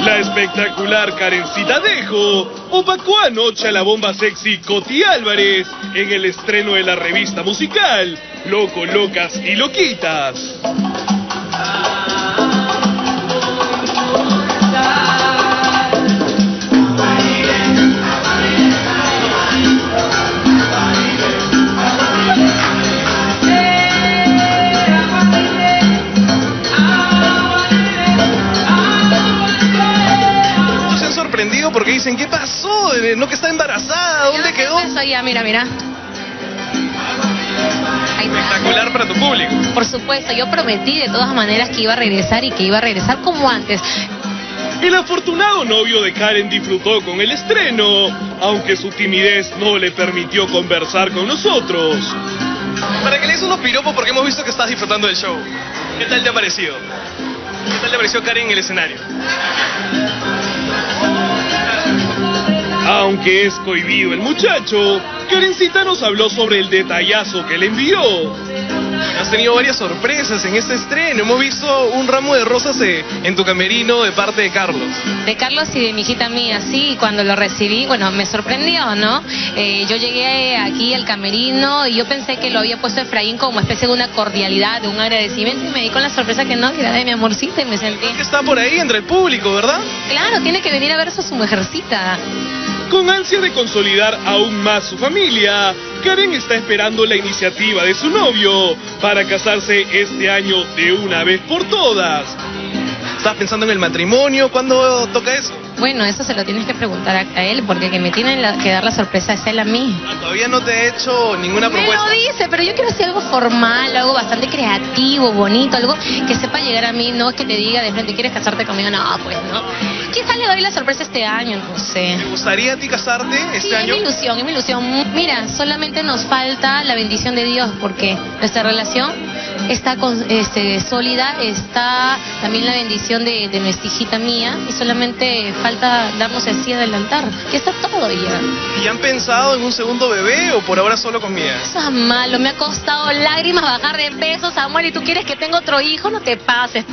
La espectacular Karencita Dejo opacó anoche a la bomba sexy Coti Álvarez en el estreno de la revista musical Loco, Locas y Loquitas. Porque dicen, ¿qué pasó? ¿No que está embarazada? ¿Dónde quedó? Eso ya, mira. Espectacular para tu público. Por supuesto, yo prometí de todas maneras que iba a regresar y que iba a regresar como antes. El afortunado novio de Karen disfrutó con el estreno, aunque su timidez no le permitió conversar con nosotros. Para que le des unos piropos porque hemos visto que estás disfrutando del show. ¿Qué tal te ha parecido? ¿Qué tal te pareció Karen en el escenario? Aunque es cohibido el muchacho, Karencita nos habló sobre el detallazo que le envió. Has tenido varias sorpresas en este estreno. Hemos visto un ramo de rosas en tu camerino de parte de Carlos. De Carlos y de mi hijita mía, sí, cuando lo recibí, bueno, me sorprendió, ¿no? Yo llegué aquí al camerino y yo pensé que lo había puesto Efraín como especie de una cordialidad, de un agradecimiento, y me di con la sorpresa que no, que era de mi amorcita, y me sentí... Que está por ahí entre el público, ¿verdad? Claro, tiene que venir a ver a su mujercita. Con ansia de consolidar aún más su familia, Karen está esperando la iniciativa de su novio para casarse este año de una vez por todas. ¿Estás pensando en el matrimonio? ¿Cuándo toca eso? Bueno, eso se lo tienes que preguntar a él, porque que me tiene que dar la sorpresa es él a mí. Todavía no te he hecho ninguna propuesta. Me lo dice, pero yo quiero hacer algo formal, algo bastante creativo, bonito, algo que sepa llegar a mí, no es que te diga de frente, ¿quieres casarte conmigo? No, pues no. Quizás le doy la sorpresa este año, no sé. ¿Te gustaría a ti casarte este año? Sí, es mi ilusión. Mira, solamente nos falta la bendición de Dios, porque nuestra relación está sólida, está también la bendición de nuestra hijita mía, y solamente falta darnos el sí del altar, que está todo ya. ¿Y han pensado en un segundo bebé o por ahora solo con Mía? Eso es malo, me ha costado lágrimas bajar de peso, Samuel, y tú quieres que tenga otro hijo, no te pases.